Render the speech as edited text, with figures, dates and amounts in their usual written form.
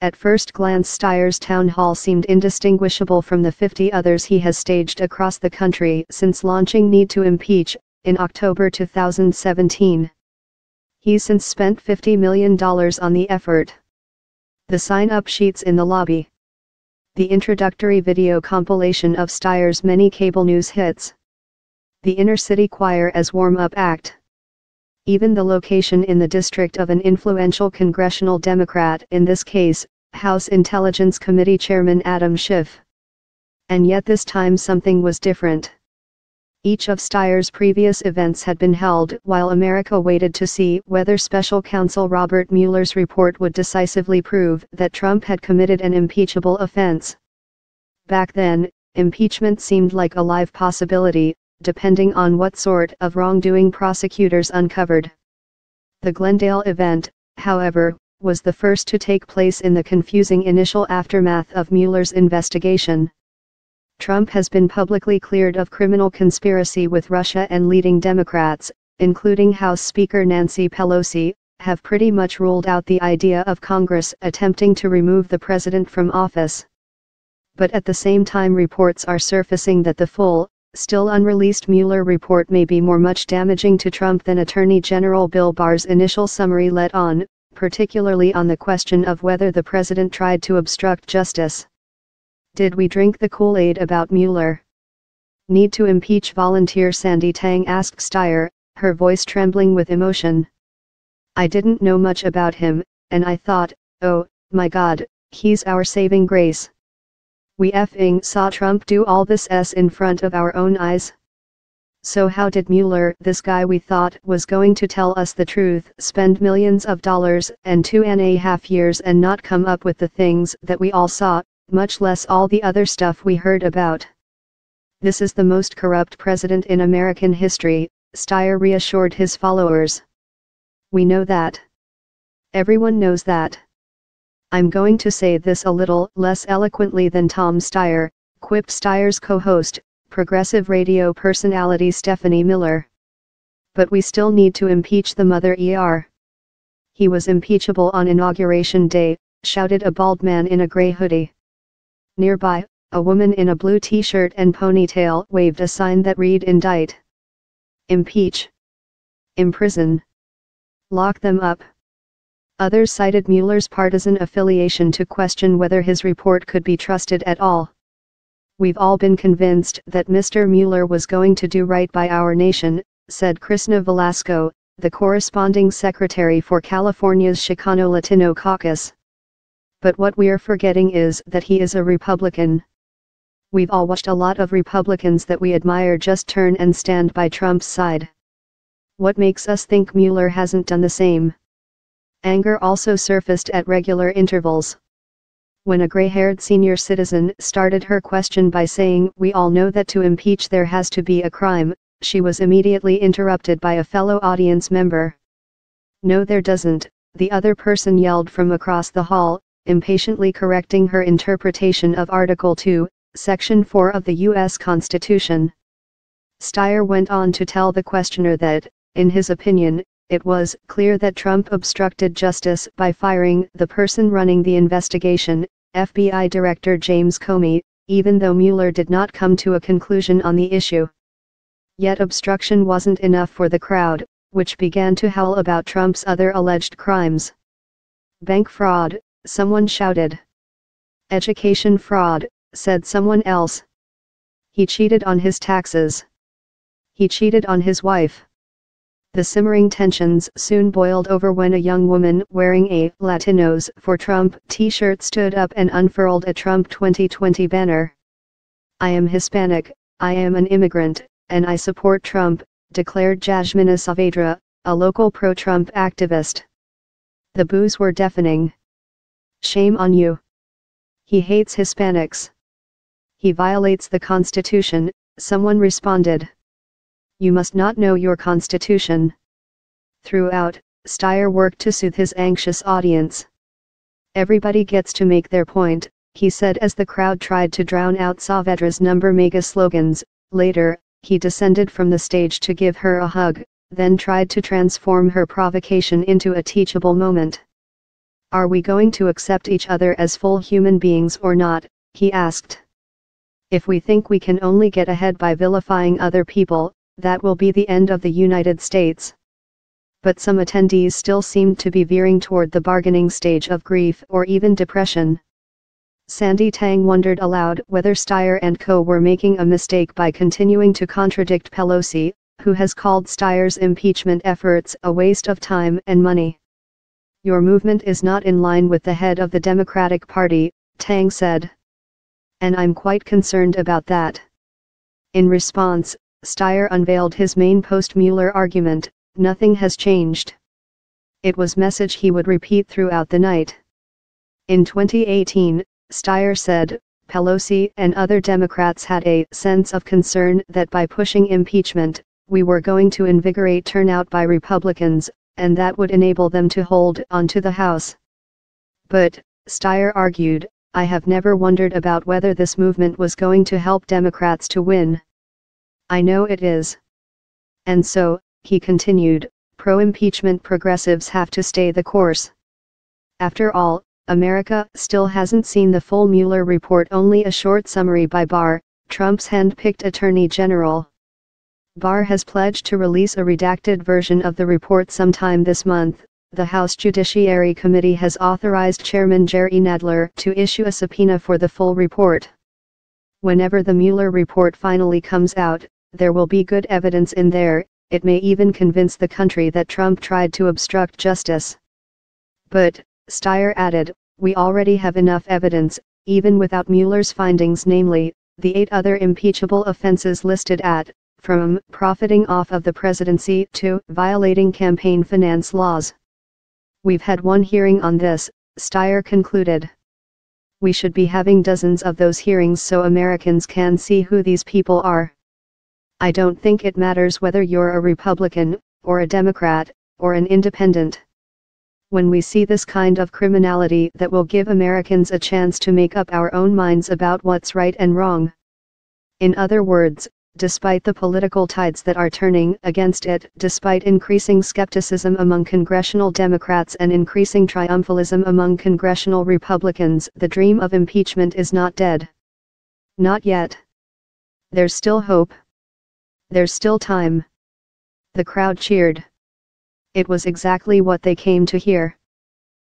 At first glance, Steyer's town hall seemed indistinguishable from the 50 others he has staged across the country since launching Need to Impeach in October 2017. He's since spent $50 million on the effort. The sign-up sheets in the lobby. The introductory video compilation of Steyer's many cable news hits. The inner city choir as warm-up act. Even the location in the district of an influential congressional Democrat, in this case, House Intelligence Committee Chairman Adam Schiff. And yet this time something was different. Each of Steyer's previous events had been held while America waited to see whether Special Counsel Robert Mueller's report would decisively prove that Trump had committed an impeachable offense. Back then, impeachment seemed like a live possibility, depending on what sort of wrongdoing prosecutors uncovered. The Glendale event, however, was the first to take place in the confusing initial aftermath of Mueller's investigation. Trump has been publicly cleared of criminal conspiracy with Russia, and leading Democrats, including House Speaker Nancy Pelosi, have pretty much ruled out the idea of Congress attempting to remove the president from office. But at the same time, reports are surfacing that the full, still unreleased Mueller report may be much damaging to Trump than Attorney General Bill Barr's initial summary let on, particularly on the question of whether the president tried to obstruct justice. Did we drink the Kool-Aid about Mueller? Need to impeach volunteer Sandy Tang asked Steyer, her voice trembling with emotion. I didn't know much about him, and I thought, oh, my God, he's our saving grace. We effing saw Trump do all this in front of our own eyes. So how did Mueller, this guy we thought was going to tell us the truth, spend millions of dollars and 2.5 years and not come up with the things that we all saw, much less all the other stuff we heard about? This is the most corrupt president in American history, Steyer reassured his followers. We know that. Everyone knows that. I'm going to say this a little less eloquently than Tom Steyer, quipped Steyer's co-host, progressive radio personality Stephanie Miller. But we still need to impeach the mother ER. He was impeachable on Inauguration Day, shouted a bald man in a gray hoodie. Nearby, a woman in a blue t-shirt and ponytail waved a sign that read Indict. Impeach. Imprison. Lock them up. Others cited Mueller's partisan affiliation to question whether his report could be trusted at all. We've all been convinced that Mr. Mueller was going to do right by our nation, said Krishna Velasco, the corresponding secretary for California's Chicano-Latino caucus. But what we're forgetting is that he is a Republican. We've all watched a lot of Republicans that we admire just turn and stand by Trump's side. What makes us think Mueller hasn't done the same? Anger also surfaced at regular intervals. When a gray-haired senior citizen started her question by saying, "We all know that to impeach there has to be a crime," she was immediately interrupted by a fellow audience member. "No, there doesn't," the other person yelled from across the hall, impatiently correcting her interpretation of Article 2, Section 4 of the U.S. Constitution. Steyer went on to tell the questioner that, in his opinion, it was clear that Trump obstructed justice by firing the person running the investigation, FBI Director James Comey, even though Mueller did not come to a conclusion on the issue. Yet obstruction wasn't enough for the crowd, which began to howl about Trump's other alleged crimes. Bank fraud, someone shouted. Education fraud, said someone else. He cheated on his taxes. He cheated on his wife. The simmering tensions soon boiled over when a young woman wearing a Latinos for Trump t-shirt stood up and unfurled a Trump 2020 banner. I am Hispanic, I am an immigrant, and I support Trump, declared Jasmina Saavedra, a local pro-Trump activist. The boos were deafening. Shame on you. He hates Hispanics. He violates the Constitution, someone responded. You must not know your Constitution. Throughout, Steyer worked to soothe his anxious audience. Everybody gets to make their point, he said as the crowd tried to drown out Saavedra's mega slogans. Later, he descended from the stage to give her a hug, then tried to transform her provocation into a teachable moment. Are we going to accept each other as full human beings or not, he asked. If we think we can only get ahead by vilifying other people, that will be the end of the United States. But some attendees still seemed to be veering toward the bargaining stage of grief or even depression. Sandy Tang wondered aloud whether Steyer and co. were making a mistake by continuing to contradict Pelosi, who has called Steyer's impeachment efforts a waste of time and money. Your movement is not in line with the head of the Democratic Party, Tang said. And I'm quite concerned about that. In response, Steyer unveiled his main post-Mueller argument: nothing has changed. It was message he would repeat throughout the night. In 2018, Steyer said, Pelosi and other Democrats had a sense of concern that by pushing impeachment, we were going to invigorate turnout by Republicans, and that would enable them to hold on to the House. But, Steyer argued, I have never wondered about whether this movement was going to help Democrats to win. I know it is. And so, he continued, pro-impeachment progressives have to stay the course. After all, America still hasn't seen the full Mueller report, only a short summary by Barr, Trump's hand-picked attorney general. Barr has pledged to release a redacted version of the report sometime this month. The House Judiciary Committee has authorized Chairman Jerry Nadler to issue a subpoena for the full report. Whenever the Mueller report finally comes out, there will be good evidence in there. It may even convince the country that Trump tried to obstruct justice. But, Steyer added, we already have enough evidence, even without Mueller's findings, namely, the 8 other impeachable offenses listed from profiting off of the presidency to violating campaign finance laws. We've had one hearing on this, Steyer concluded. We should be having dozens of those hearings so Americans can see who these people are. I don't think it matters whether you're a Republican, or a Democrat, or an independent. When we see this kind of criminality, that will give Americans a chance to make up our own minds about what's right and wrong. In other words, despite the political tides that are turning against it, despite increasing skepticism among congressional Democrats and increasing triumphalism among congressional Republicans, the dream of impeachment is not dead. Not yet. There's still hope. There's still time. The crowd cheered. It was exactly what they came to hear.